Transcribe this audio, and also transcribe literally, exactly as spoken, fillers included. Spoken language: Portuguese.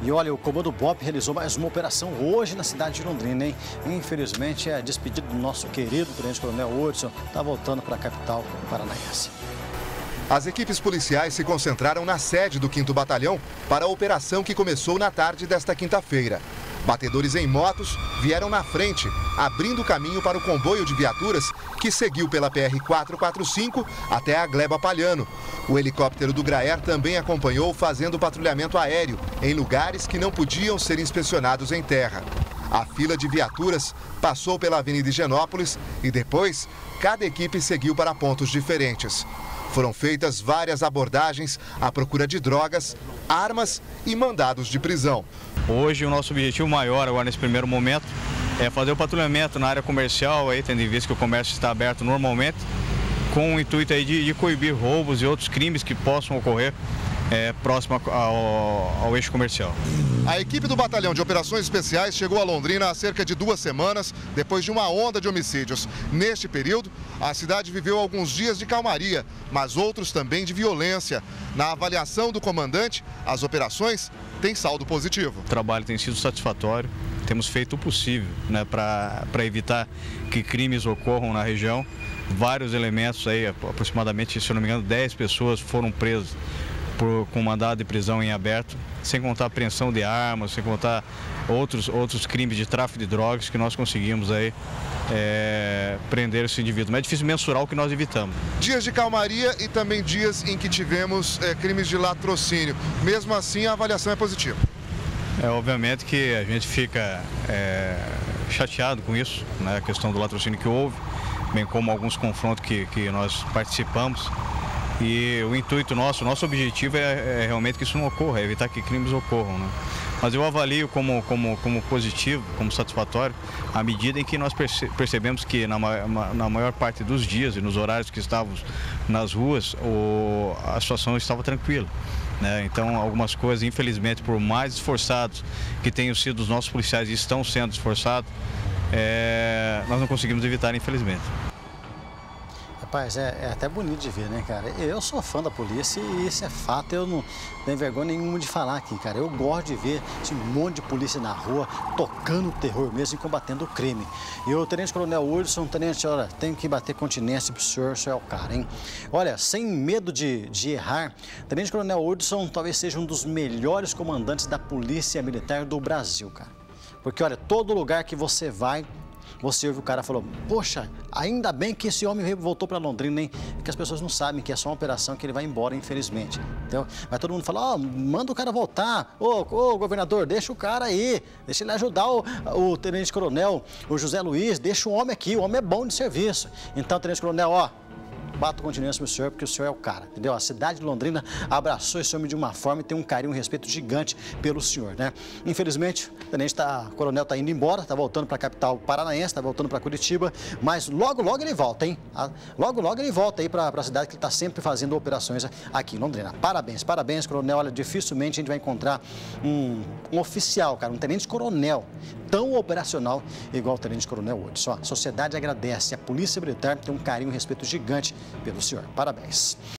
E olha, o Comando BOPE realizou mais uma operação hoje na cidade de Londrina, hein? Infelizmente, é a despedida do nosso querido Tenente Coronel Hudson, está voltando para a capital paranaense. As equipes policiais se concentraram na sede do quinto Batalhão para a operação que começou na tarde desta quinta-feira. Batedores em motos vieram na frente, abrindo caminho para o comboio de viaturas que seguiu pela P R quatrocentos e quarenta e cinco até a Gleba Palhano. O helicóptero do Graer também acompanhou fazendo patrulhamento aéreo em lugares que não podiam ser inspecionados em terra. A fila de viaturas passou pela Avenida Higienópolis e depois cada equipe seguiu para pontos diferentes. Foram feitas várias abordagens à procura de drogas, armas e mandados de prisão. Hoje o nosso objetivo maior agora nesse primeiro momento é fazer o patrulhamento na área comercial, aí, tendo em vista que o comércio está aberto normalmente, com o intuito aí de, de coibir roubos e outros crimes que possam ocorrer é, próximo ao, ao eixo comercial. A equipe do Batalhão de Operações Especiais chegou a Londrina há cerca de duas semanas, depois de uma onda de homicídios. Neste período, a cidade viveu alguns dias de calmaria, mas outros também de violência. Na avaliação do comandante, as operações têm saldo positivo. O trabalho tem sido satisfatório, temos feito o possível, né, para evitar que crimes ocorram na região. Vários elementos, aí, aproximadamente, se eu não me engano, dez pessoas foram presas Por, com mandado de prisão em aberto, sem contar apreensão de armas, sem contar outros, outros crimes de tráfico de drogas que nós conseguimos aí, é, prender esse indivíduo. Mas é difícil mensurar o que nós evitamos. Dias de calmaria e também dias em que tivemos é, crimes de latrocínio. Mesmo assim, a avaliação é positiva. É, obviamente que a gente fica é, chateado com isso, né, a questão do latrocínio que houve, bem como alguns confrontos que, que nós participamos. E o intuito nosso, o nosso objetivo é, é realmente que isso não ocorra, é evitar que crimes ocorram, né? Mas eu avalio como, como, como positivo, como satisfatório, à medida em que nós perce, percebemos que na, na maior parte dos dias e nos horários que estávamos nas ruas, o, a situação estava tranquila, né? Então, algumas coisas, infelizmente, por mais esforçados que tenham sido os nossos policiais e estão sendo esforçados, é, nós não conseguimos evitar, infelizmente. Rapaz, é, é até bonito de ver, né, cara? Eu sou fã da polícia e isso é fato, eu não tenho vergonha nenhuma de falar aqui, cara. Eu gosto de ver esse monte de polícia na rua, tocando o terror mesmo e combatendo o crime. E o Tenente Coronel Hudson, Tenente, olha, tem que bater continência pro senhor, o senhor é o cara, hein? Olha, sem medo de, de errar, Tenente Coronel Hudson talvez seja um dos melhores comandantes da Polícia Militar do Brasil, cara. Porque, olha, todo lugar que você vai, você ouve o cara falou, poxa, ainda bem que esse homem voltou para Londrina, hein? Porque as pessoas não sabem que é só uma operação que ele vai embora, infelizmente. Então, mas todo mundo fala, ó, oh, manda o cara voltar. Ô, oh, oh, governador, deixa o cara aí. Deixa ele ajudar o, o Tenente Coronel, o José Luiz, deixa o homem aqui, o homem é bom de serviço. Então, Tenente Coronel, ó, bato continência pro senhor, porque o senhor é o cara, entendeu? A cidade de Londrina abraçou esse homem de uma forma e tem um carinho, um respeito gigante pelo senhor, né? Infelizmente, o tenente tá, o coronel tá indo embora, tá voltando para a capital paranaense, tá voltando para Curitiba, mas logo, logo ele volta, hein? Logo, logo ele volta aí para a cidade que ele tá sempre fazendo operações aqui em Londrina. Parabéns, parabéns, coronel. Olha, dificilmente a gente vai encontrar um, um oficial, cara, um tenente-coronel tão operacional igual o tenente-coronel Hudson. A sociedade agradece, a Polícia Militar tem um carinho, um respeito gigante pelo senhor. Parabéns.